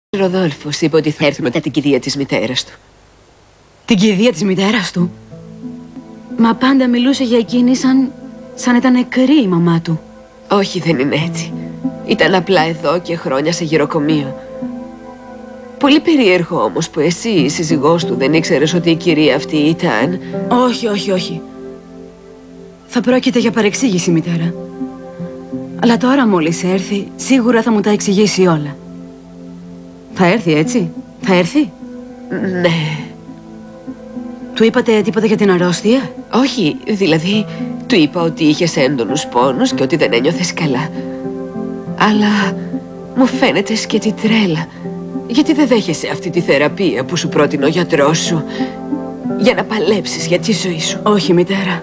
Ο Ροδόλφος είπε ότι θα έρθει μετά την κηδεία της μητέρας του. Την κηδεία της μητέρας του? Μα πάντα μιλούσε για εκείνη σαν ήταν νεκρή η μαμά του. Όχι, δεν είναι έτσι. Ήταν απλά εδώ και χρόνια σε γυροκομείο. Πολύ περίεργο όμως που εσύ, η σύζυγός του, δεν ήξερες ότι η κυρία αυτή ήταν... Όχι. Θα πρόκειται για παρεξήγηση, μητέρα. Αλλά τώρα μόλις έρθει, σίγουρα θα μου τα εξηγήσει όλα. Θα έρθει, έτσι? Θα έρθει? Ναι. Του είπατε τίποτα για την αρρώστια? Όχι, δηλαδή, του είπα ότι είχες έντονους πόνους και ότι δεν ένιωθες καλά. Αλλά μου φαίνεται σκέτη τρέλα. Γιατί δεν δέχεσαι αυτή τη θεραπεία που σου πρότεινε ο γιατρός σου για να παλέψεις για τη ζωή σου? Όχι, μητέρα.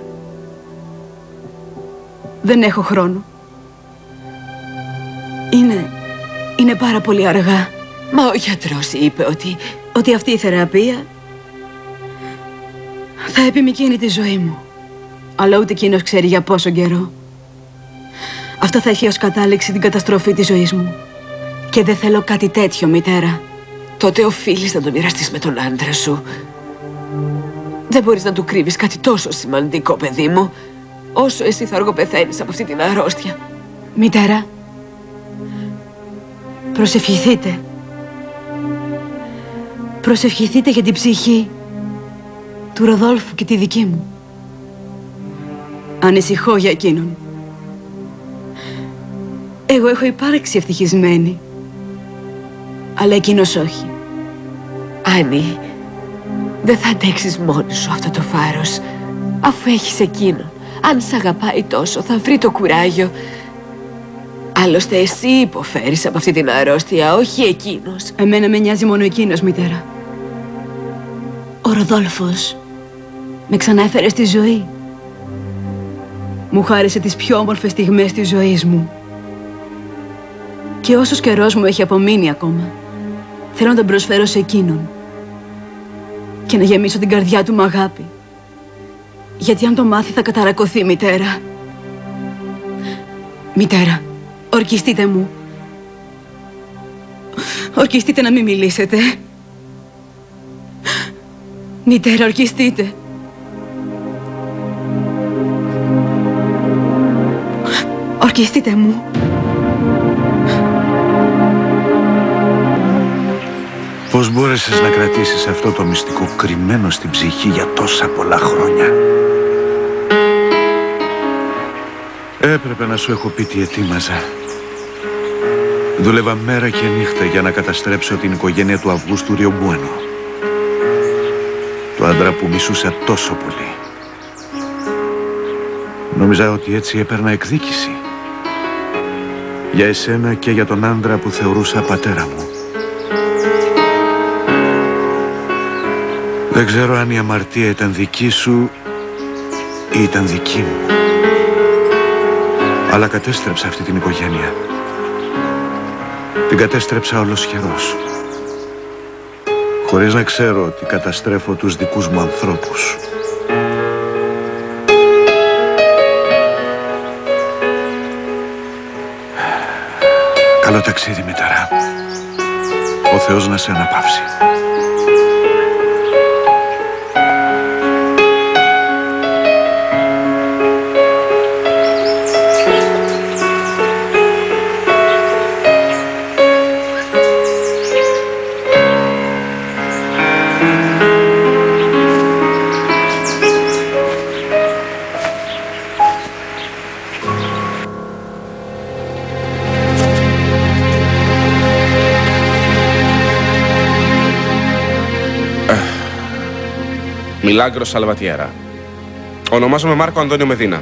Δεν έχω χρόνο. Είναι πάρα πολύ αργά. Μα ο γιατρός είπε ότι αυτή η θεραπεία θα επιμικρύνει τη ζωή μου. Αλλά ούτε εκείνος ξέρει για πόσο καιρό. Αυτό θα έχει ως κατάληξη την καταστροφή της ζωής μου. Και δεν θέλω κάτι τέτοιο, μητέρα. Τότε οφείλεις να το μοιραστείς με τον άντρα σου. Δεν μπορείς να του κρύβεις κάτι τόσο σημαντικό, παιδί μου, όσο εσύ θα αργοπεθαίνεις από αυτή την αρρώστια. Μητέρα, προσευχηθείτε. Προσευχηθείτε για την ψυχή του Ροδόλφου και τη δική μου. Ανησυχώ για εκείνον. Εγώ έχω υπάρξει ευτυχισμένη. Αλλά εκείνος όχι. Άννη, δεν θα αντέξεις μόνη σου αυτό το φάρος. Αφού έχεις εκείνον, αν σ' αγαπάει τόσο, θα βρει το κουράγιο. Άλλωστε εσύ υποφέρεις από αυτή την αρρώστια, όχι εκείνος. Εμένα με νοιάζει μόνο εκείνος, μητέρα. Ο Ροδόλφος με ξανάέφερε στη ζωή. Μου χάρισε τις πιο όμορφες στιγμές της ζωής μου. Και όσος καιρός μου έχει απομείνει ακόμα, θέλω να τον προσφέρω σε εκείνον και να γεμίσω την καρδιά του με αγάπη. Γιατί αν το μάθει θα καταρακωθεί, μητέρα. Μητέρα, ορκιστείτε μου. Ορκιστείτε να μην μιλήσετε. Μητέρα, ορκιστείτε. Ορκιστείτε μου. Πώς μπόρεσες να κρατήσεις αυτό το μυστικό κρυμμένο στην ψυχή για τόσα πολλά χρόνια? Έπρεπε να σου έχω πει τι ετοίμαζα. Δούλευα μέρα και νύχτα για να καταστρέψω την οικογένεια του Αυγούστου Ριομπουένο. Το άντρα που μισούσα τόσο πολύ. Νόμιζα ότι έτσι έπαιρνα εκδίκηση. Για εσένα και για τον άντρα που θεωρούσα πατέρα μου. Δεν ξέρω αν η αμαρτία ήταν δική σου ή ήταν δική μου. Αλλά κατέστρεψα αυτή την οικογένεια. Την κατέστρεψα ολοσχερός. Χωρίς να ξέρω ότι καταστρέφω τους δικούς μου ανθρώπους. Καλό ταξίδι, μητέρα. Ο Θεός να σε αναπαύσει. Μιλάγκρο Σαλβατιέρα. Ονομάζομαι Μάρκο Αντώνιο Μεδίνα.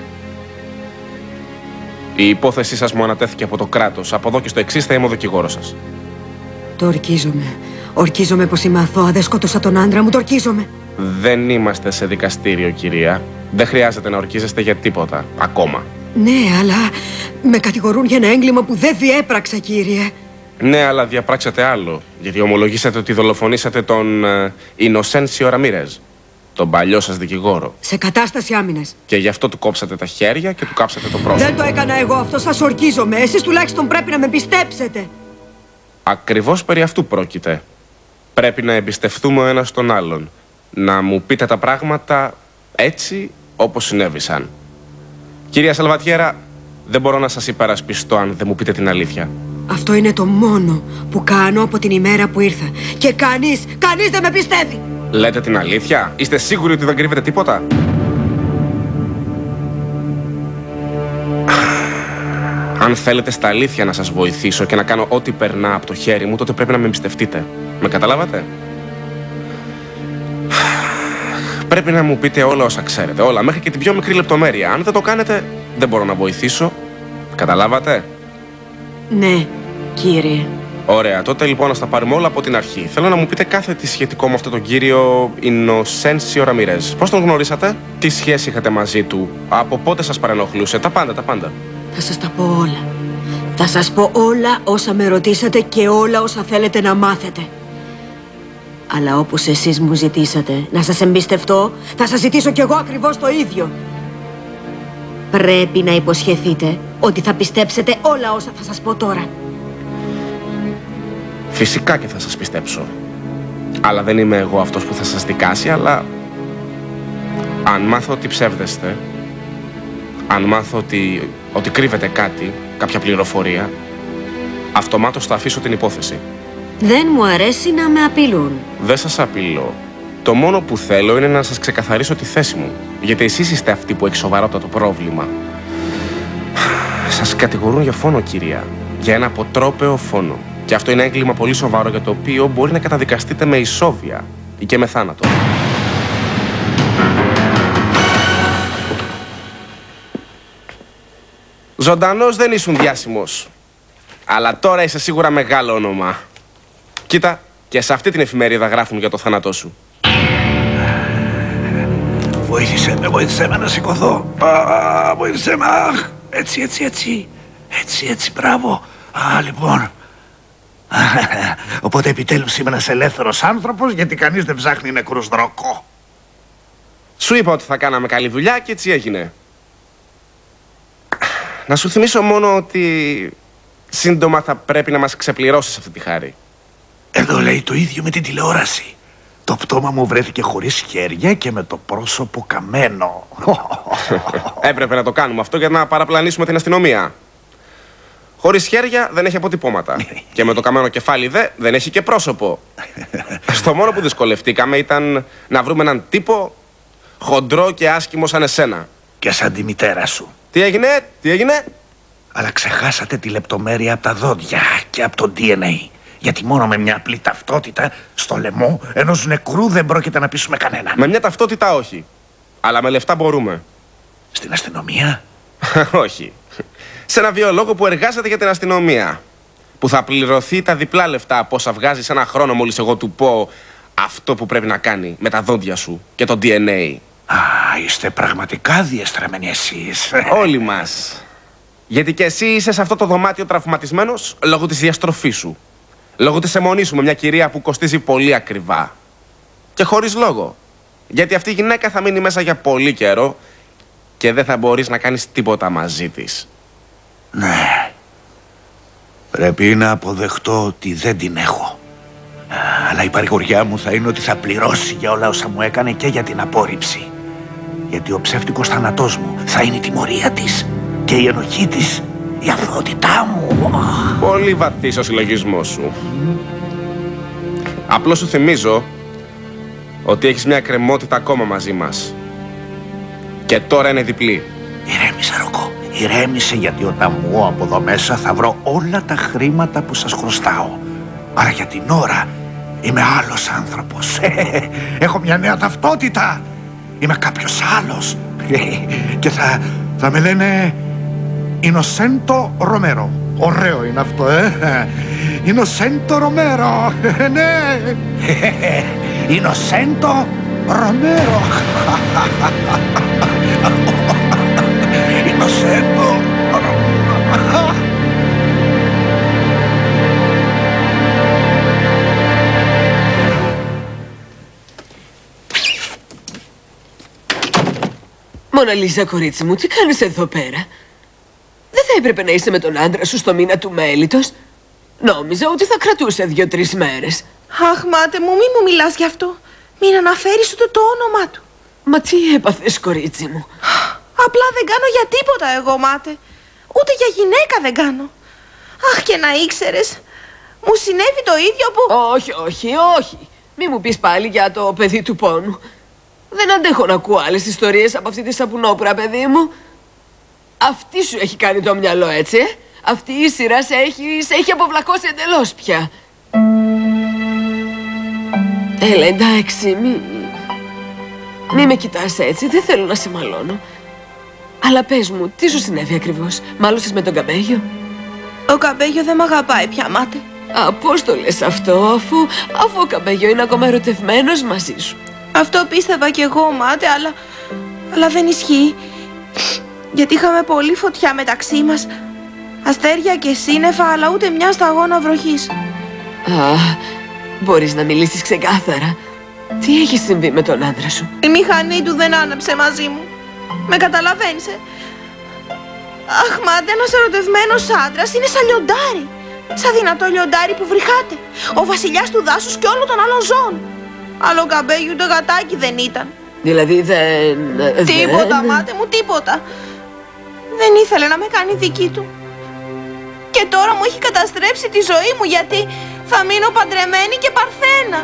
Η υπόθεσή σας μου ανατέθηκε από το κράτος. Από εδώ και στο εξής θα είμαι ο δικηγόρος σας. Το ορκίζομαι. Ορκίζομαι πως είμαι αθώα. Δεν σκότωσα τον άντρα μου. Το ορκίζομαι. Δεν είμαστε σε δικαστήριο, κυρία. Δεν χρειάζεται να ορκίζεστε για τίποτα. Ακόμα. Ναι, αλλά με κατηγορούν για ένα έγκλημα που δεν διέπραξα, κύριε. Ναι, αλλά διαπράξατε άλλο. Γιατί ομολογήσατε ότι δολοφονήσατε τον Ινοσένσιο Ραμίρεζ. Τον παλιό σας δικηγόρο. Σε κατάσταση άμυνας. Και γι' αυτό του κόψατε τα χέρια και του κάψατε το πρόσωπο. Δεν το έκανα εγώ αυτό. Σας ορκίζομαι. Εσείς τουλάχιστον πρέπει να με πιστέψετε. Ακριβώς περί αυτού πρόκειται. Πρέπει να εμπιστευτούμε ο ένας τον άλλον. Να μου πείτε τα πράγματα έτσι όπως συνέβησαν. Κυρία Σαλβατιέρα, δεν μπορώ να σας υπερασπιστώ αν δεν μου πείτε την αλήθεια. Αυτό είναι το μόνο που κάνω από την ημέρα που ήρθα. Και κανείς δεν με πιστεύει. Λέτε την αλήθεια? Είστε σίγουροι ότι δεν κρύβετε τίποτα? Αν θέλετε στα αλήθεια να σας βοηθήσω και να κάνω ό,τι περνά από το χέρι μου, τότε πρέπει να με εμπιστευτείτε. Με καταλάβατε? Πρέπει να μου πείτε όλα όσα ξέρετε. Όλα, μέχρι και την πιο μικρή λεπτομέρεια. Αν δεν το κάνετε, δεν μπορώ να βοηθήσω. Καταλάβατε? Ναι, κύριε. Ωραία, τότε λοιπόν να στα πάρουμε όλα από την αρχή. Θέλω να μου πείτε κάθε τι σχετικό με αυτόν τον κύριο Ινοσένσιο Ραμίρεζ. Πώς τον γνωρίσατε? Τι σχέση είχατε μαζί του? Από πότε σας παρενοχλούσε? Τα πάντα. Θα σας τα πω όλα. Θα σας πω όλα όσα με ρωτήσατε και όλα όσα θέλετε να μάθετε. Αλλά όπως εσείς μου ζητήσατε να σας εμπιστευτώ, θα σας ζητήσω κι εγώ ακριβώς το ίδιο. Πρέπει να υποσχεθείτε ότι θα πιστέψετε όλα όσα θα σας πω τώρα. Φυσικά και θα σας πιστέψω. Αλλά δεν είμαι εγώ αυτός που θα σας δικάσει, αλλά αν μάθω ότι ψεύδεστε, αν μάθω ότι κρύβετε κάτι, κάποια πληροφορία, αυτομάτως θα αφήσω την υπόθεση. Δεν μου αρέσει να με απειλούν. Δεν σας απειλώ. Το μόνο που θέλω είναι να σας ξεκαθαρίσω τη θέση μου. Γιατί εσείς είστε αυτοί που έχει σοβαρότατο πρόβλημα. Σας κατηγορούν για φόνο, κυρία. Για ένα αποτρόπαιο φόνο. Και αυτό είναι έγκλημα πολύ σοβαρό για το οποίο μπορεί να καταδικαστείτε με ισόβια ή και με θάνατο. Ζωντανός δεν ήσουν διάσημος. Αλλά τώρα είσαι σίγουρα μεγάλο όνομα. Κοίτα, και σε αυτή την εφημερίδα γράφουν για το θάνατό σου. Βοήθησέ με να σηκωθώ. Βοήθησέ με. Έτσι, μπράβο. Λοιπόν. Οπότε επιτέλους είμαι ένας ελεύθερος άνθρωπος, γιατί κανείς δεν ψάχνει νεκρούς δρόκο. Σου είπα ότι θα κάναμε καλή δουλειά και έτσι έγινε. Να σου θυμίσω μόνο ότι σύντομα θα πρέπει να μας ξεπληρώσεις αυτή τη χάρη. Εδώ λέει το ίδιο με την τηλεόραση. Το πτώμα μου βρέθηκε χωρίς χέρια και με το πρόσωπο καμένο. Έπρεπε να το κάνουμε αυτό για να παραπλανήσουμε την αστυνομία. Χωρίς χέρια δεν έχει αποτυπώματα. Και με το καμένο κεφάλι δεν έχει και πρόσωπο. Στο μόνο που δυσκολευτήκαμε ήταν να βρούμε έναν τύπο χοντρό και άσχημο σαν εσένα. Και σαν τη μητέρα σου. Τι έγινε? Αλλά ξεχάσατε τη λεπτομέρεια από τα δόντια και από το DNA. Γιατί μόνο με μια απλή ταυτότητα στο λαιμό ενός νεκρού δεν πρόκειται να πείσουμε κανέναν. Με μια ταυτότητα όχι. Αλλά με λεφτά μπορούμε. Στην αστυνομία? Όχι. Σε ένα βιολόγο που εργάζεται για την αστυνομία. Που θα πληρωθεί τα διπλά λεφτά από όσα βγάζει σε ένα χρόνο μόλις εγώ του πω αυτό που πρέπει να κάνει με τα δόντια σου και το DNA. Είστε πραγματικά διεστραμμένοι εσείς. Όλοι μας. Γιατί και εσύ είσαι σε αυτό το δωμάτιο τραυματισμένος λόγω της διαστροφής σου. Λόγω της αιμονής σου με μια κυρία που κοστίζει πολύ ακριβά. Και χωρίς λόγο. Γιατί αυτή η γυναίκα θα μείνει μέσα για πολύ καιρό και δεν θα μπορείς να κάνεις τίποτα μαζί της. Ναι. Πρέπει να αποδεχτώ ότι δεν την έχω. Αλλά η παρηγοριά μου θα είναι ότι θα πληρώσει για όλα όσα μου έκανε και για την απόρριψη. Γιατί ο ψεύτικος θάνατός μου θα είναι η τιμωρία της και η ενοχή της, η αθωότητά μου. Πολύ βαθύς ο συλλογισμός σου. Απλώς σου θυμίζω ότι έχεις μια κρεμότητα ακόμα μαζί μας. Και τώρα είναι διπλή. Ηρέμησε, Ροκό. Ηρέμησε, γιατί όταν βγω από εδώ μέσα θα βρω όλα τα χρήματα που σας χρωστάω. Αλλά για την ώρα είμαι άλλος άνθρωπος. Έχω μια νέα ταυτότητα. Είμαι κάποιος άλλος. Και θα με λένε Ινοσέντο Ρομέρο. Ωραίο είναι αυτό, Ινοσέντο Ρομέρο. Ναι. Ινοσέντο Ρομέρο. Ινοσέντο Ρομέρο. Μοναλίζα, κορίτσι μου, τι κάνεις εδώ πέρα? Δεν θα έπρεπε να είσαι με τον άντρα σου στο μήνα του μέλιτος? Νόμιζα ότι θα κρατούσε 2-3 μέρες. Αχ, μάτε μου, μη μου μιλάς γι' αυτό. Μην αναφέρεις ούτε το όνομά του. Μα τι έπαθες, κορίτσι μου? Απλά δεν κάνω για τίποτα εγώ, μάτε. Ούτε για γυναίκα δεν κάνω. Αχ, και να ήξερες. Μου συνέβη το ίδιο που... Όχι. Μη μου πεις πάλι για το παιδί του πόνου. Δεν αντέχω να ακούω άλλες ιστορίες από αυτή τη σαπουνόπουρα, παιδί μου. Αυτή σου έχει κάνει το μυαλό, έτσι, Αυτή η σειρά σε έχει αποβλακώσει εντελώς πια. Έλα, εντάξει, μη με κοιτάς έτσι, δεν θέλω να σε μαλώνω. Αλλά πες μου, τι σου συνέβη ακριβώς? Μάλωσες με τον Καμπέγιο? Ο Καμπέγιο δεν μ' αγαπάει πια, μάτε. Πώς το λες αυτό, αφού ο Καμπέγιο είναι ακόμα ερωτευμένος μαζί σου? Αυτό πίστευα κι εγώ, μάτε, αλλά δεν ισχύει. Γιατί είχαμε πολύ φωτιά μεταξύ μας. Αστέρια και σύννεφα, αλλά ούτε μια σταγόνα βροχής. Μπορείς να μιλήσεις ξεκάθαρα? Τι έχει συμβεί με τον άντρα σου? Η μηχανή του δεν άναψε μαζί μου. Με καταλαβαίνεις, Αχ, μάτε, ένας ερωτευμένος άντρας είναι σαν λιοντάρι. Σαν δυνατό λιοντάρι που βρυχάται. Ο βασιλιάς του δάσους και όλων των άλλων ζώων. Αλλά ο Καμπέγιο ούτε γατάκι δεν ήταν. Δηλαδή δεν... Τίποτα, μάτε μου, τίποτα. Δεν ήθελε να με κάνει δική του. Και τώρα μου έχει καταστρέψει τη ζωή μου, γιατί θα μείνω παντρεμένη και παρθένα.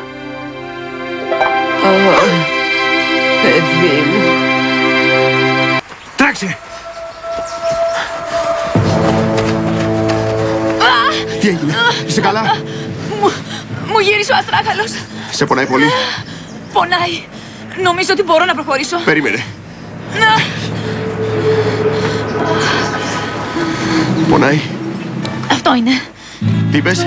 Παιδί μου. Τρέξε! Τι έγινε, είσαι καλά? Μου γύρισε ο αστράχαλος. Σε πονάει πολύ? Πονάει. Νομίζω ότι μπορώ να προχωρήσω. Περίμενε. Πονάει? Αυτό είναι. Τι είπες?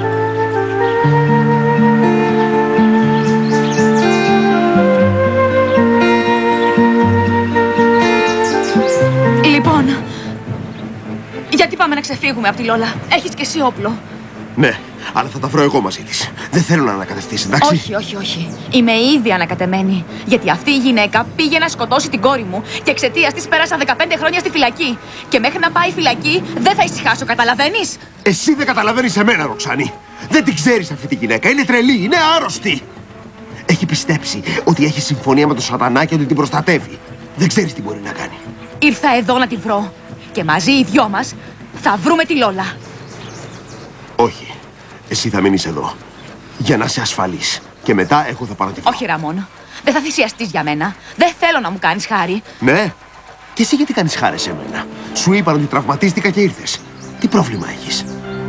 Λοιπόν, γιατί πάμε να ξεφύγουμε από τη Λόλα? Έχεις και εσύ όπλο. Ναι, αλλά θα τα βρω εγώ μαζί της. Δεν θέλω να ανακατευτείς, εντάξει? Όχι. Είμαι ήδη ανακατεμένη. Γιατί αυτή η γυναίκα πήγε να σκοτώσει την κόρη μου και εξαιτίας της πέρασα 15 χρόνια στη φυλακή. Και μέχρι να πάει φυλακή δεν θα ησυχάσω, καταλαβαίνεις? Εσύ δεν καταλαβαίνεις εμένα, Ροξάνη. Δεν την ξέρεις αυτή τη γυναίκα. Είναι τρελή, είναι άρρωστη. Έχει πιστέψει ότι έχει συμφωνία με τον σατανά και ότι την προστατεύει. Δεν ξέρεις τι μπορεί να κάνει. Ήρθα εδώ να τη βρω. Και μαζί οι δυο μας θα βρούμε τη Λόλα. Όχι. Εσύ θα μείνεις εδώ. Για να είσαι ασφαλής. Και μετά εγώ θα πάρω τη βρω. Όχι, Ραμόν. Δεν θα θυσιαστείς για μένα. Δεν θέλω να μου κάνεις χάρη. Ναι. Και εσύ γιατί κάνεις χάρη σε μένα? Σου είπαν ότι τραυματίστηκα και ήρθες. Τι πρόβλημα έχεις?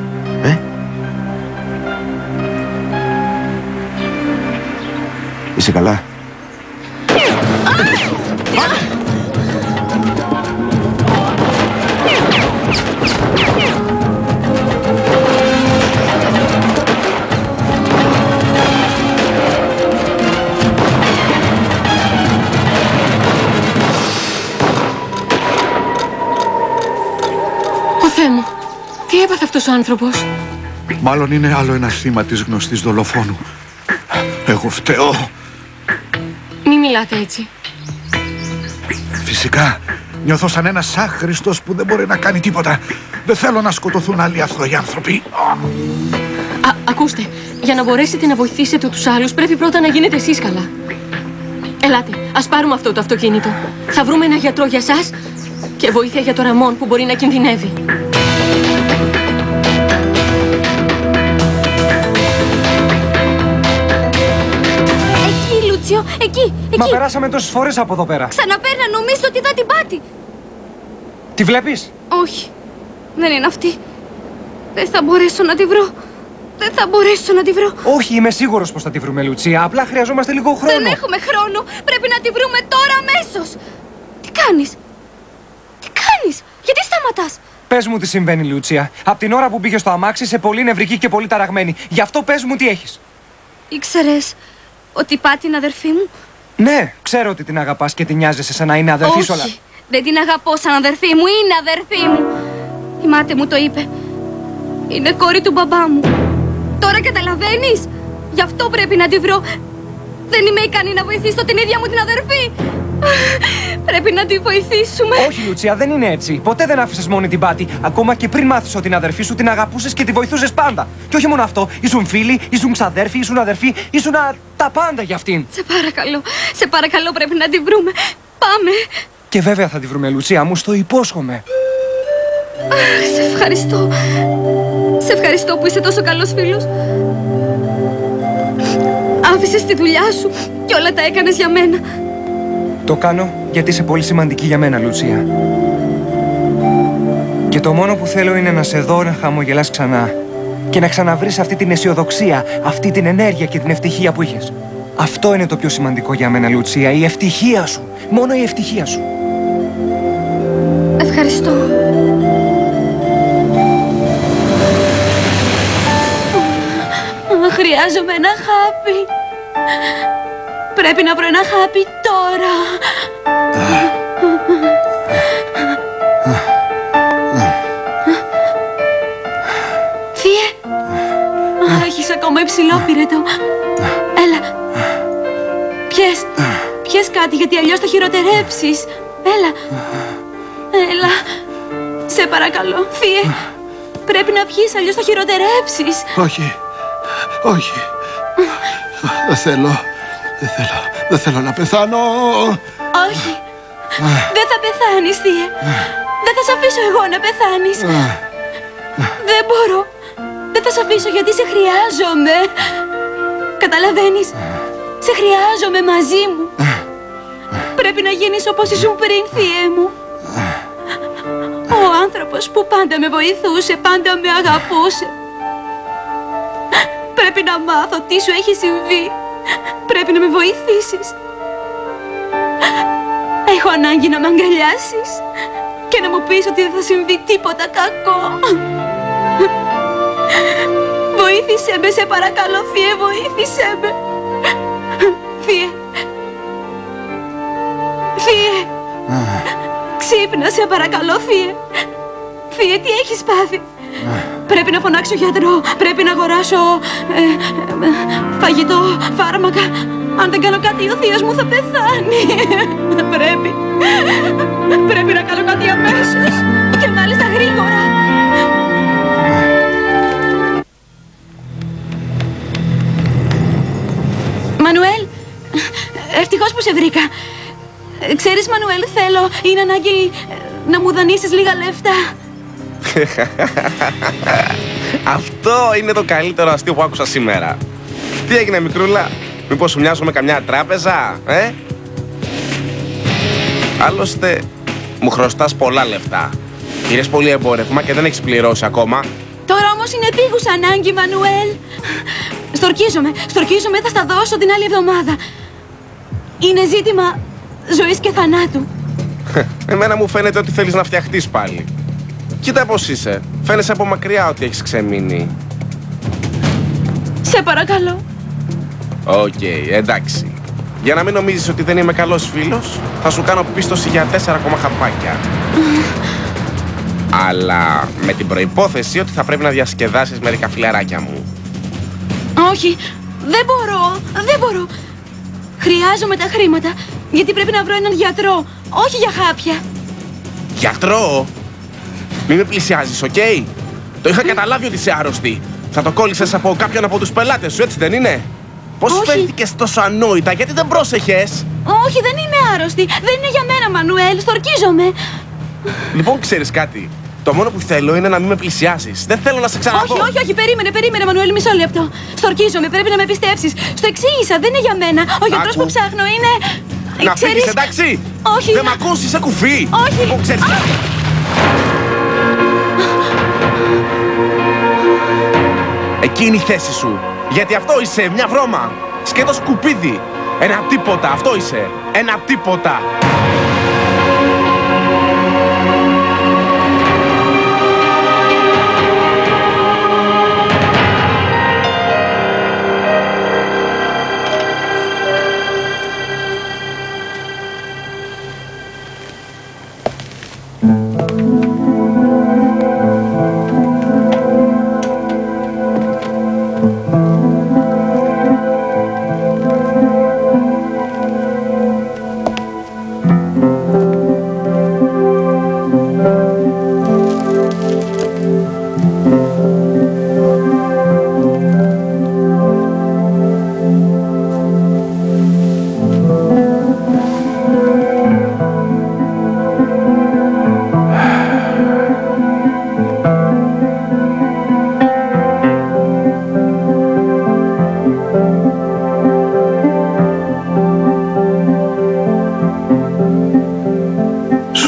Είσαι καλά? Τι έπαθε αυτός ο άνθρωπος? Μάλλον είναι άλλο ένα θύμα της γνωστής δολοφόνου. Εγώ φταίω. Μη μιλάτε έτσι. Φυσικά. Νιώθω σαν ένας άχρηστος που δεν μπορεί να κάνει τίποτα. Δεν θέλω να σκοτωθούν άλλοι αθώοι άνθρωποι. Ακούστε, για να μπορέσετε να βοηθήσετε τους άλλους πρέπει πρώτα να γίνετε εσείς καλά. Ελάτε, ας πάρουμε αυτό το αυτοκίνητο. Θα βρούμε ένα γιατρό για σας και βοήθεια για τον Ραμόν που μπορεί να κινδυνεύει. Εκεί! Μα περάσαμε τόσες φορές από εδώ πέρα. Ξαναπέρνα, νομίζω ότι είδα την Πάτη. Τη βλέπεις? Όχι, δεν είναι αυτή. Δεν θα μπορέσω να τη βρω. Δεν θα μπορέσω να τη βρω. Όχι, είμαι σίγουρος πως θα τη βρούμε, Λουτσία. Απλά χρειαζόμαστε λίγο χρόνο. Δεν έχουμε χρόνο. Πρέπει να τη βρούμε τώρα αμέσως. Τι κάνεις? Γιατί σταματάς? Πες μου τι συμβαίνει, Λουτσία. Από την ώρα που πήγε στο αμάξι είσαι πολύ νευρική και πολύ ταραγμένη. Γι' αυτό πες μου τι έχεις. Ήξερες ότι η Πάτη είναι αδερφή μου? Ναι, ξέρω ότι την αγαπάς και την νοιάζεσαι σαν να είναι αδερφή σου, αλλά... Όχι, δεν την αγαπώ σαν αδερφή μου, είναι αδερφή μου. Η μάτε μου το είπε. Είναι κόρη του μπαμπά μου. Τώρα καταλαβαίνεις? Γι' αυτό πρέπει να τη βρω. Δεν είμαι ικανή να βοηθήσω την ίδια μου την αδερφή. Πρέπει να τη βοηθήσουμε. Όχι, Λούτσια, δεν είναι έτσι. Ποτέ δεν άφησες μόνη την Πάτη. Ακόμα και πριν μάθεις ότι την αδερφή σου την αγαπούσες και τη βοηθούσες πάντα. Και όχι μόνο αυτό, ήσουν φίλοι, ήσουν ξαδέρφοι, ήσουν αδερφοί, ήσουν τα πάντα για αυτήν. Σε παρακαλώ, πρέπει να τη βρούμε. Πάμε. Και βέβαια θα τη βρούμε, Λούτσια, μου στο υπόσχομαι. Σε ευχαριστώ. Σε ευχαριστώ που είσαι τόσο καλός φίλος. Άφησες τη δουλειά σου και όλα τα έκανες για μένα. Το κάνω γιατί είσαι πολύ σημαντική για μένα, Λούτσια. Και το μόνο που θέλω είναι να σε δω να χαμογελάς ξανά και να ξαναβρεις αυτή την αισιοδοξία, αυτή την ενέργεια και την ευτυχία που είχες. Αυτό είναι το πιο σημαντικό για μένα, Λούτσια, η ευτυχία σου. Μόνο η ευτυχία σου. Ευχαριστώ. Χρειάζομαι ένα χάπι. Πρέπει να βρω ένα χάπι τώρα. Θεία, έχεις ακόμα υψηλό πυρετό. Έλα. Πιες κάτι, γιατί αλλιώς θα χειροτερέψεις. Έλα. Έλα. Σε παρακαλώ, Θεία. Πρέπει να πιείς, αλλιώς θα χειροτερέψεις. Όχι. Δεν θέλω να πεθάνω. Όχι. Δεν θα πεθάνεις, Θεία. Δεν θα σε αφήσω εγώ να πεθάνεις. Δεν μπορώ. Δεν θα σε αφήσω γιατί σε χρειάζομαι. Καταλαβαίνεις. Σε χρειάζομαι μαζί μου. Πρέπει να γίνεις όπως ήσουν πριν, Θεέ μου. Ο άνθρωπος που πάντα με βοηθούσε, πάντα με αγαπούσε. Πρέπει να μάθω τι σου έχει συμβεί. Πρέπει να με βοηθήσεις. Έχω ανάγκη να με αγκαλιάσεις και να μου πεις ότι δεν θα συμβεί τίποτα κακό. Βοήθησέ με, σε παρακαλώ, Θείε, βοήθησέ με. Θείε, ξύπνα, σε παρακαλώ, Θείε. Θείε, τι έχεις πάθει? Πρέπει να φωνάξω γιατρό, πρέπει να αγοράσω φαγητό, φάρμακα. Αν δεν κάνω κάτι, ο θείος μου θα πεθάνει. Πρέπει να κάνω κάτι αμέσως και μάλιστα γρήγορα. Μανουέλ, ευτυχώς που σε βρήκα. Ξέρεις, Μανουέλ, είναι ανάγκη να μου δανείσεις λίγα λεφτά. Αυτό είναι το καλύτερο αστείο που άκουσα σήμερα. Τι έγινε, μικρούλα? Μήπως σου μοιάζω με καμιά τράπεζα, Άλλωστε, μου χρωστάς πολλά λεφτά. Πήρες πολύ εμπόρευμα και δεν έχεις πληρώσει ακόμα. Τώρα όμως είναι επίγουσα ανάγκη, Μανουέλ. Στορκίζομαι, θα στα δώσω την άλλη εβδομάδα. Είναι ζήτημα ζωής και θανάτου. Εμένα μου φαίνεται ότι θέλεις να φτιαχτείς πάλι. Κοίτα πώς είσαι. Φαίνεσαι από μακριά ότι έχεις ξεμείνει. Σε παρακαλώ. Οκ, εντάξει. Για να μην νομίζεις ότι δεν είμαι καλός φίλος, θα σου κάνω πίστοση για 4 ακόμα χαπάκια. Αλλά με την προϋπόθεση ότι θα πρέπει να διασκεδάσεις μερικά φιλαράκια μου. Όχι, δεν μπορώ. Χρειάζομαι τα χρήματα, γιατί πρέπει να βρω έναν γιατρό, όχι για χάπια. Γιατρό? Μη με πλησιάζεις, οκ? Το είχα καταλάβει ότι είσαι άρρωστη. Θα το κόλλησες από κάποιον από τους πελάτες σου, έτσι δεν είναι? Πώς φέρθηκες τόσο ανόητα, γιατί δεν πρόσεχες? Όχι, δεν είμαι άρρωστη. Δεν είναι για μένα, Μανουέλ. Στορκίζομαι. Λοιπόν, ξέρεις κάτι? Το μόνο που θέλω είναι να μην με πλησιάσεις. Δεν θέλω να σε ξαναδώ. Όχι. Περίμενε, Μανουέλ, μισό λεπτό. Στορκίζομαι, πρέπει να με πιστέψεις. Στο εξήγησα, δεν είναι για μένα. Ο γιατρός που ψάχνω είναι. Να φύγεις, εντάξει? Όχι. Δεν μ' ακούς, είσαι κουφή. Όχι. Λοιπόν, ξέρεις κάτι? Εκεί είναι η θέση σου. Γιατί αυτό είσαι, μια βρώμα. Σκέτο σκουπίδι. Ένα τίποτα, αυτό είσαι. Ένα τίποτα.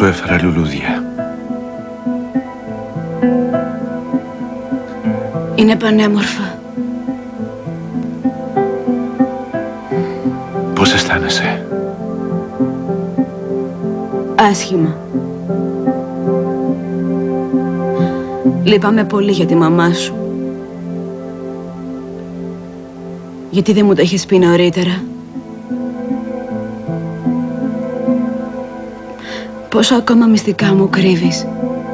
έφερα λουλούδια. Είναι πανέμορφα. Πώς αισθάνεσαι? Άσχημα. Λυπάμαι πολύ για τη μαμά σου. Γιατί δεν μου το έχεις πει νωρίτερα? Πόσο ακόμα μυστικά μου κρύβεις?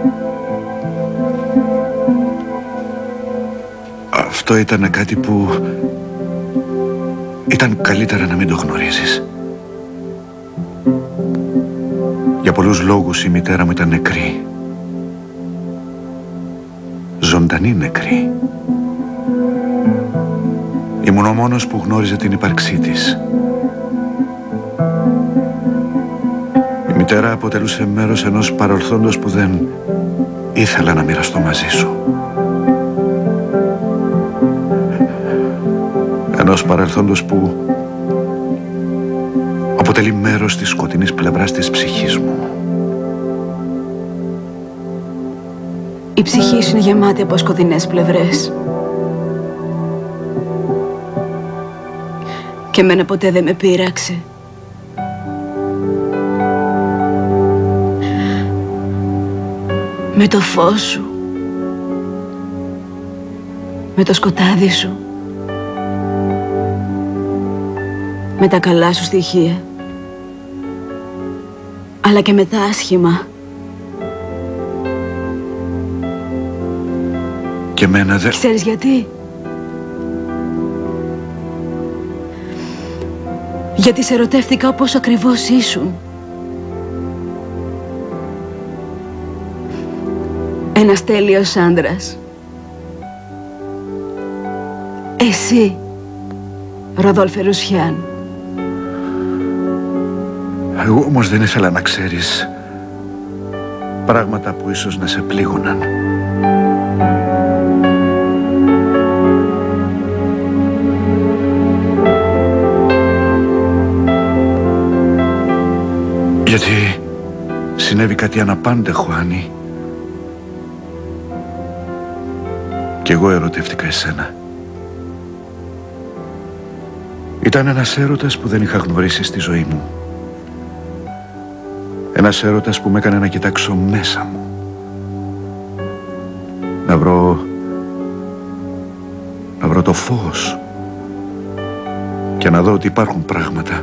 Αυτό ήταν κάτι που ήταν καλύτερα να μην το γνωρίζεις. Για πολλούς λόγους η μητέρα μου ήταν νεκρή. Ζωντανή νεκρή. Ήμουν ο μόνος που γνώριζε την ύπαρξή της. Η μητέρα αποτελούσε μέρος ενός παρελθόντος που δεν ήθελα να μοιραστώ μαζί σου. Ενός παρελθόντος που αποτελεί μέρος της σκοτεινής πλευράς της ψυχής μου. Η ψυχή σου είναι γεμάτη από σκοτεινές πλευρές. Και εμένα ποτέ δεν με πείραξε. Με το φως σου, με το σκοτάδι σου, με τα καλά σου στοιχεία, αλλά και με τα άσχημα. Και εμένα δεν... Ξέρεις γιατί? Γιατί σε ερωτεύτηκα όπως ακριβώς ήσουν. Ένας τέλειος άντρας. Εσύ, Ροδόλφε Ρουσιάν. Εγώ όμως δεν ήθελα να ξέρεις πράγματα που ίσως να σε πλήγωναν. Γιατί συνέβη κάτι αναπάντεχο, Άννη. Κι εγώ ερωτεύτηκα εσένα. Ήταν ένας έρωτας που δεν είχα γνωρίσει στη ζωή μου. Ένας έρωτας που με έκανε να κοιτάξω μέσα μου. Να βρω το φως. Και να δω ότι υπάρχουν πράγματα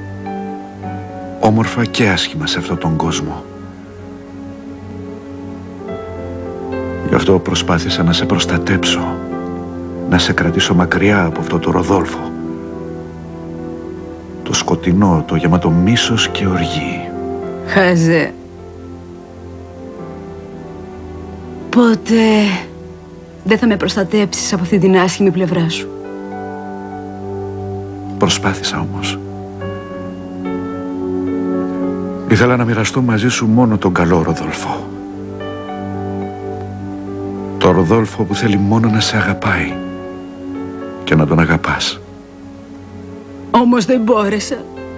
όμορφα και άσχημα σε αυτόν τον κόσμο. Γι' αυτό προσπάθησα να σε προστατέψω, να σε κρατήσω μακριά από αυτό το Ροδόλφο. Το σκοτεινό, το γεμάτο μίσος και οργή. Χάζε. Ποτέ δεν θα με προστατέψεις από αυτή την άσχημη πλευρά σου. Προσπάθησα όμως. Ήθελα να μοιραστώ μαζί σου μόνο τον καλό Ροδόλφο. Το Ροδόλφο που θέλει μόνο να σε αγαπάει και να τον αγαπάς. Όμως δεν μπόρεσα.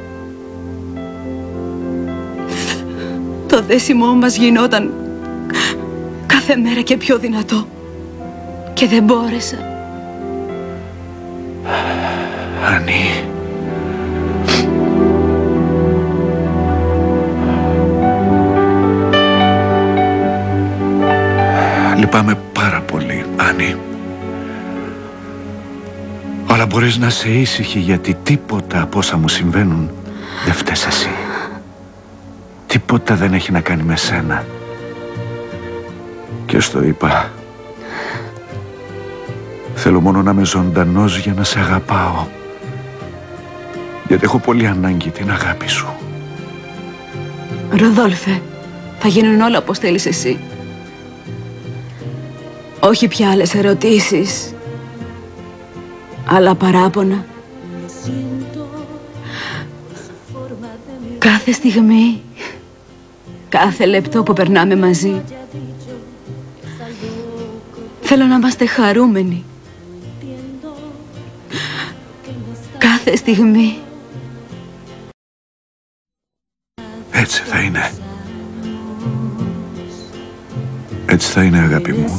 Το δέσιμό μας γινόταν κάθε μέρα και πιο δυνατό. Και δεν μπόρεσα. Άννη. Λυπάμαι πάρα πολύ, Άννη. Αλλά μπορείς να είσαι ήσυχη, γιατί τίποτα από όσα μου συμβαίνουν δεν φταίς εσύ. Τίποτα δεν έχει να κάνει με σένα. Και στο είπα. Θέλω μόνο να είμαι ζωντανός για να σε αγαπάω. Γιατί έχω πολύ ανάγκη την αγάπη σου. Ροδόλφε, θα γίνουν όλα όπως θέλεις εσύ. Όχι πια άλλες ερωτήσεις, άλλα παράπονα. Κάθε στιγμή, κάθε λεπτό που περνάμε μαζί, θέλω να είμαστε χαρούμενοι. Κάθε στιγμή. Έτσι θα είναι. θα είναι, αγάπη μου?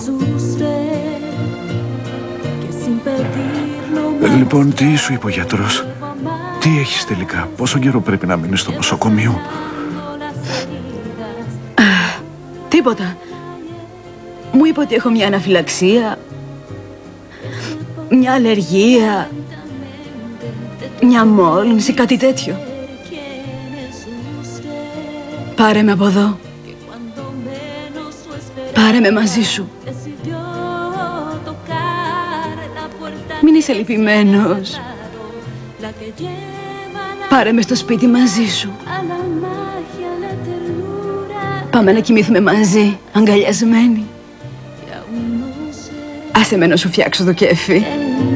Λοιπόν, τι σου είπε ο γιατρός? Τι έχεις τελικά? Πόσο καιρό πρέπει να μείνεις στο νοσοκομείο? Τίποτα. Μου είπε ότι έχω μια αναφυλαξία, μια αλλεργία, μια μόλυνση, κάτι τέτοιο. Πάρε με από εδώ. Πάρε με μαζί σου. Μην είσαι λυπημένος. Πάρε με στο σπίτι μαζί σου. Πάμε να κοιμηθούμε μαζί, αγκαλιασμένοι. Άσε με να σου φτιάξω το κέφι.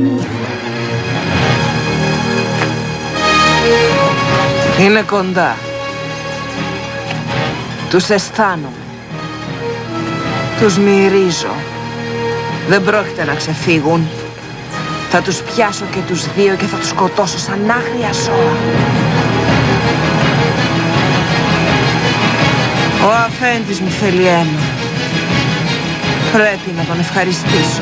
Είναι κοντά. Τους αισθάνομαι. Τους μυρίζω. Δεν πρόκειται να ξεφύγουν. Θα τους πιάσω και τους δύο και θα τους σκοτώσω σαν άγρια ζώα. Ο αφέντης μου θέλει αίμα. Πρέπει να τον ευχαριστήσω.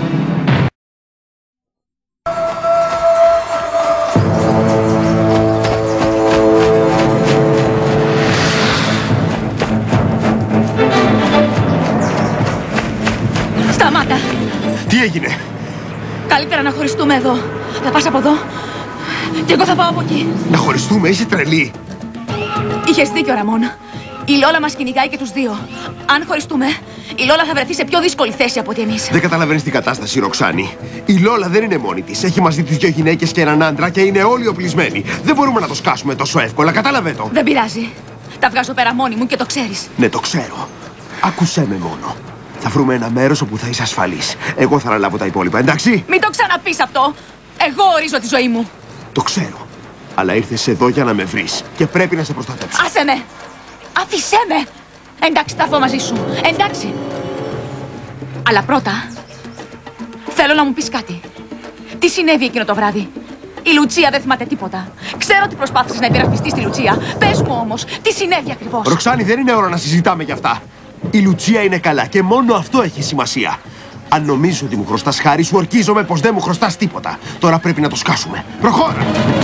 Σταμάτα! Τι έγινε? Καλύτερα να χωριστούμε εδώ. Θα πας από εδώ και εγώ θα πάω από εκεί. Να χωριστούμε, είσαι τρελή. Είχες δίκιο, Ραμόν. Η Λόλα μας κυνηγάει και τους δύο. Αν χωριστούμε, η Λόλα θα βρεθεί σε πιο δύσκολη θέση από ότι εμείς. Δεν καταλαβαίνεις την κατάσταση, Ροξάνη. Η Λόλα δεν είναι μόνη της. Έχει μαζί της 2 γυναίκες και έναν άντρα και είναι όλοι οπλισμένοι. Δεν μπορούμε να το σκάσουμε τόσο εύκολα, κατάλαβε το. Δεν πειράζει. Τα βγάζω πέρα μόνη μου και το ξέρεις. Ναι, το ξέρω. Άκουσέ με μόνο. Θα βρούμε ένα μέρος όπου θα είσαι ασφαλής. Εγώ θα αναλάβω τα υπόλοιπα, εντάξει? Μην το ξαναπείς αυτό. Εγώ ορίζω τη ζωή μου. Το ξέρω. Αλλά ήρθες εδώ για να με βρεις και πρέπει να σε προστατέψω. Άσε με. Άφησέ με. Εντάξει, θα έρθω μαζί σου. Εντάξει. Αλλά πρώτα, θέλω να μου πεις κάτι. Τι συνέβη εκείνο το βράδυ? Η Λουτσία δεν θυμάται τίποτα. Ξέρω ότι προσπάθησες να υπερασπιστείς τη Λουτσία. Πες μου όμως, τι συνέβη ακριβώς? Ροξάνη, δεν είναι ώρα να συζητάμε γι' αυτά. Η Λουτσία είναι καλά και μόνο αυτό έχει σημασία. Αν νομίζεις ότι μου χρωστάς χάρη, σου ορκίζομαι πως δεν μου χρωστάς τίποτα. Τώρα πρέπει να το σκάσουμε. Προχώρα!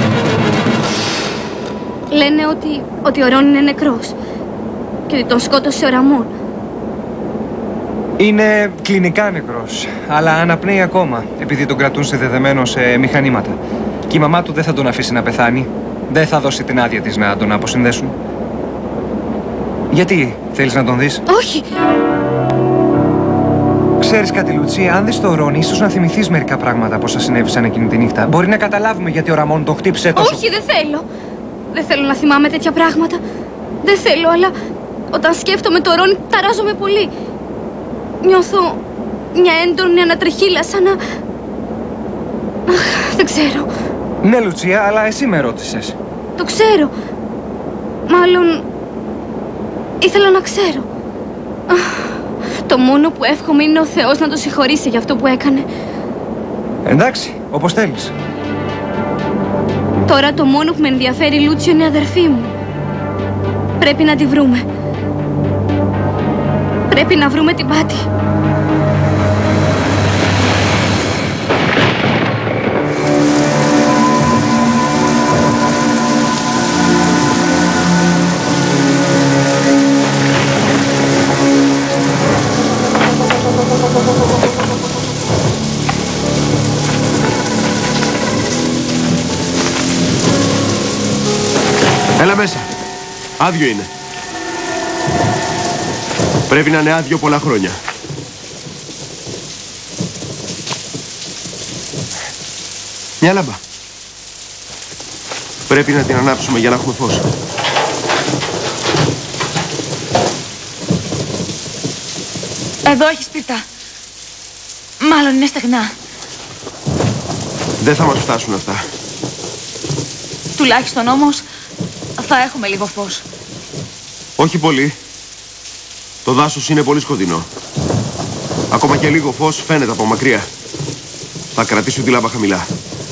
Λένε ότι ο Ρον είναι νεκρός και ότι τον σκότωσε ο Ραμόν. Είναι κλινικά νεκρός, αλλά αναπνέει ακόμα, επειδή τον κρατούν συνδεδεμένο σε μηχανήματα. Και η μαμά του δεν θα τον αφήσει να πεθάνει. Δεν θα δώσει την άδεια της να τον αποσυνδέσουν. Γιατί, θέλεις να τον δεις? Όχι! Ξέρεις κάτι, Λουτσία, αν δεις το Ρον, ίσως να θυμηθείς μερικά πράγματα πώς σας συνέβησαν εκείνη τη νύχτα. Μπορεί να καταλάβουμε γιατί ο Ραμόν τον χτύπησε τόσο. Όχι, δεν θέλω! Δεν θέλω να θυμάμαι τέτοια πράγματα. Δεν θέλω, αλλά όταν σκέφτομαι το Ρον, ταράζομαι πολύ. Νιώθω μια έντονη ανατριχύλα, σαν να... Αχ, δεν ξέρω. Ναι, Λουτσία, αλλά εσύ με ρώτησες. Το ξέρω. Μάλλον... ήθελα να ξέρω. Το μόνο που εύχομαι είναι ο Θεός να το συγχωρήσει για αυτό που έκανε. Εντάξει, όπως θέλεις. Τώρα το μόνο που με ενδιαφέρει, Λούτσιο, είναι η αδερφή μου. Πρέπει να τη βρούμε. Πρέπει να βρούμε την Πάτη. Έλα μέσα. Άδειο είναι. Πρέπει να είναι άδειο πολλά χρόνια. Μια λάμπα. Πρέπει να την ανάψουμε για να έχουμε φως. Εδώ έχεις σπίρτα. Μάλλον είναι στεγνά. Δεν θα μας φτάσουν αυτά. Τουλάχιστον όμως θα έχουμε λίγο φως. Όχι πολύ. Το δάσος είναι πολύ σκοτεινό. Ακόμα και λίγο φως φαίνεται από μακριά. Θα κρατήσω τη λάμπα χαμηλά.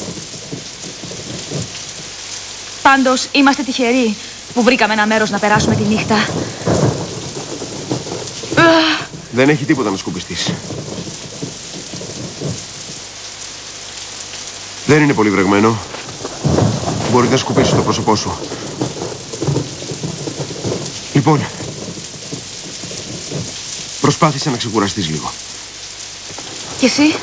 Πάντως είμαστε τυχεροί που βρήκαμε ένα μέρος να περάσουμε τη νύχτα. Δεν έχει τίποτα να σκουπιστείς. Δεν είναι πολύ βρεγμένο. Μπορεί να σκουπίσεις το πρόσωπό σου. Λοιπόν, προσπάθησε να ξεκουραστείς λίγο. Και εσύ?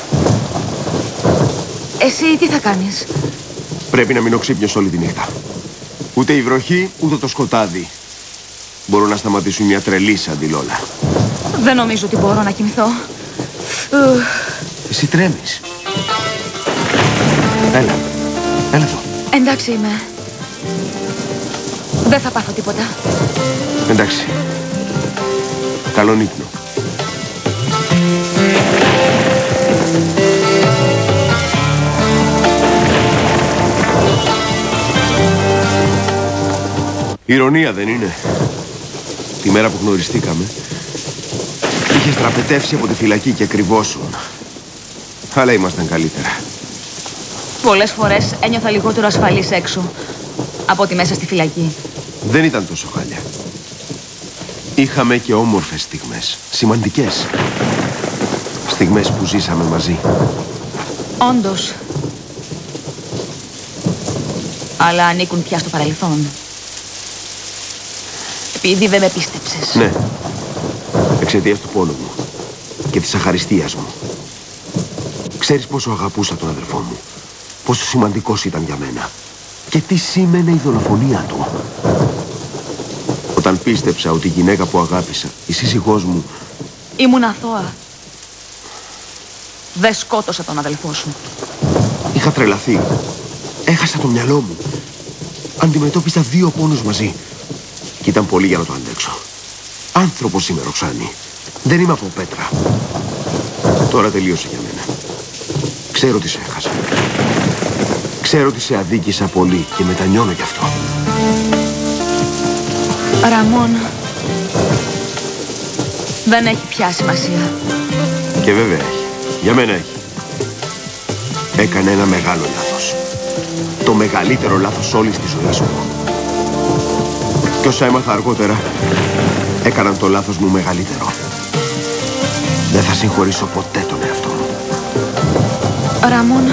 Εσύ τι θα κάνεις? Πρέπει να μείνω ξύπνιος όλη τη νύχτα. Ούτε η βροχή, ούτε το σκοτάδι μπορούν να σταματήσουν μια τρελή σαν τη Λόλα. Δεν νομίζω ότι μπορώ να κοιμηθώ. Εσύ τρέμεις. Έλα εδώ. Εντάξει είμαι. Δεν θα πάθω τίποτα. Εντάξει. Καλόν ύπνο. Ηρωνία δεν είναι? Τη μέρα που γνωριστήκαμε είχες τραπετεύσει από τη φυλακή και κρυβόσουν. Αλλά ήμασταν καλύτερα. Πολλές φορές ένιωθα λιγότερο ασφαλής έξω από ότι μέσα στη φυλακή. Δεν ήταν τόσο χάλια. Είχαμε και όμορφες στιγμές. Σημαντικές. Στιγμές που ζήσαμε μαζί. Όντως. Αλλά ανήκουν πια στο παρελθόν. Επειδή δεν με πίστεψες. Ναι. Εξαιτίας του πόνου μου και της αχαριστίας μου. Ξέρεις πόσο αγαπούσα τον αδερφό μου. Πόσο σημαντικός ήταν για μένα. Και τι σήμαινε η δολοφονία του. Όταν πίστεψα ότι η γυναίκα που αγάπησα, η σύζυγός μου... Ήμουν αθώα. Δεν σκότωσα τον αδελφό σου. Είχα τρελαθεί. Έχασα το μυαλό μου. Αντιμετώπισα δύο πόνους μαζί. Και ήταν πολύ για να το αντέξω. Άνθρωπος είμαι, Ροξάνη. Δεν είμαι από πέτρα. Τώρα τελείωσε για μένα. Ξέρω ότι σε έχασα. Ξέρω ότι σε αδίκησα πολύ και μετανιώνω γι' αυτό. Ραμόν, δεν έχει πια σημασία. Και βέβαια έχει. Για μένα έχει. Έκανε ένα μεγάλο λάθος. Το μεγαλύτερο λάθος όλης της ζωής μου. Κι όσα έμαθα αργότερα, έκαναν το λάθος μου μεγαλύτερο. Δεν θα συγχωρήσω ποτέ τον εαυτό μου. Ραμόν,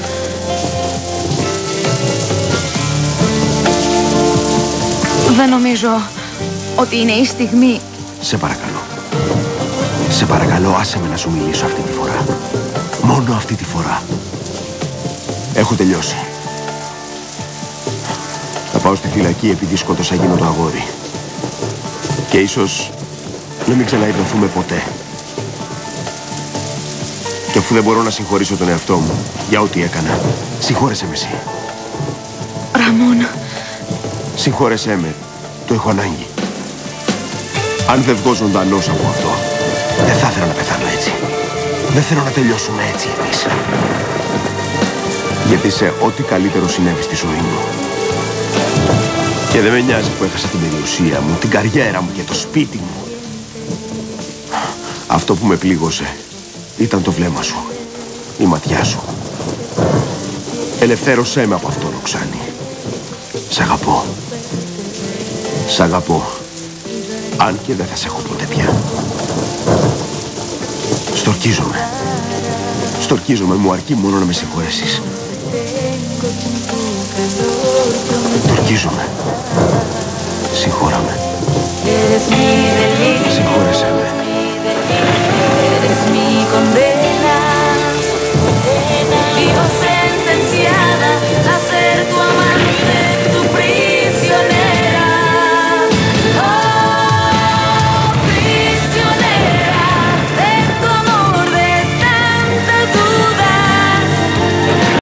δεν νομίζω ότι είναι η στιγμή. Σε παρακαλώ. Σε παρακαλώ, άσε με να σου μιλήσω αυτή τη φορά. Μόνο αυτή τη φορά. Έχω τελειώσει. Θα πάω στη φυλακή επειδή σκότωσα εκείνο το αγόρι. Και ίσως να μην ξαναειδωθούμε ποτέ. Και αφού δεν μπορώ να συγχωρήσω τον εαυτό μου για ό,τι έκανα, συγχώρεσέ με εσύ. Ραμόν. Συγχώρεσέ με. Το έχω ανάγκη. Αν δεν βγω ζωντανός από αυτό, δεν θα ήθελα να πεθάνω έτσι. Δεν θέλω να τελειώσουμε έτσι εμείς. Γιατί σε ό,τι καλύτερο συνέβη στη ζωή μου. Και δεν με νοιάζει που έχασα την περιουσία μου, την καριέρα μου και το σπίτι μου. Αυτό που με πλήγωσε ήταν το βλέμμα σου, η ματιά σου. Ελευθέρωσέ με από αυτό, Ροξάνη. Σ' αγαπώ. Σ' αγαπώ. Αν και δεν θα σε έχω ποτέ πια. Στορκίζομαι. Στορκίζομαι, μου αρκεί μόνο να με συγχωρέσεις. Στορκίζομαι. Συγχώραμε.